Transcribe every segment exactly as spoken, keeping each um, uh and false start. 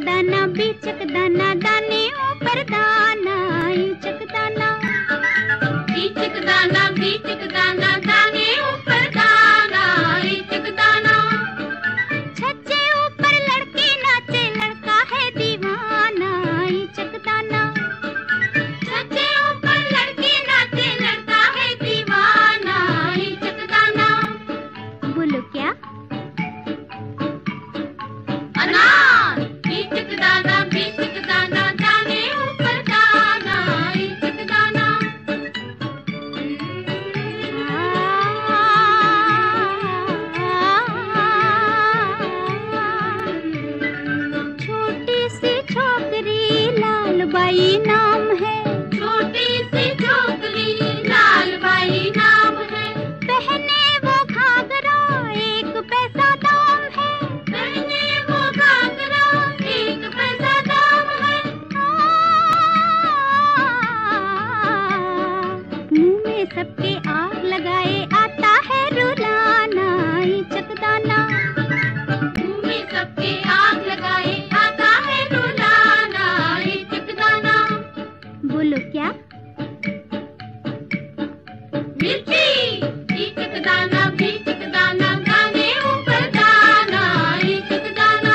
दाना बीचक दाना दाने ऊपर दाना इचक दाना इचक दाना बीचक दाना दाने ऊपर दाना इचक दाना छज्जे ऊपर लड़के नाचे लड़का है दीवाना इचक दाना छज्जे ऊपर लड़के नाचे लड़का है दीवाना इचक दाना बोलो क्या अनार इचक दाना बीचक दाना दाने ऊपर दाना इचक दाना छोटी सी छोकरी लाल बाई नाम है छोटी सी छोकरी लाल बाई नाम है पहने वो घाघरा एक पैसा दाम है पहने वो घाघरा एक पैसा दाम है मुंह में सबके आग लगाए आता है रुलाना इचक दाना मुंह में सबके आग लगाए आता है रुलाना इचक दाना बोलो क्या मिर्ची इचक दाना बीचक दाना दाने ऊपर दाना इचक दाना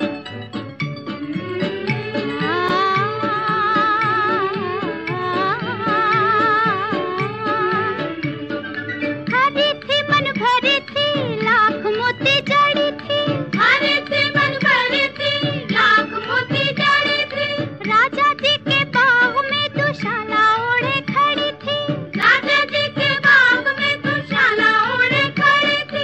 हरी थी मन भरी थी लाख मोती जड़ी थी हरी थी मन भरी थी लाख मोती जड़ी थी राजा जी के बाग में दुशाला ओढ़े खड़ी थी राजा जी के बाग में दुशाला ओढ़े खड़ी थी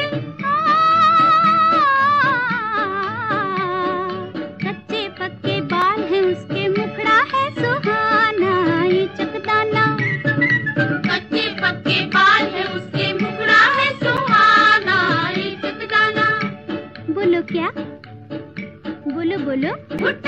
कच्चे पक्के बाल हैं उसके मुखड़ा है सुहाना इचक दाना कच्चे पक्के बाल है उसके मुखड़ा है सुहाना इचक दाना बोलो क्या बोलो बोलो भुट्टा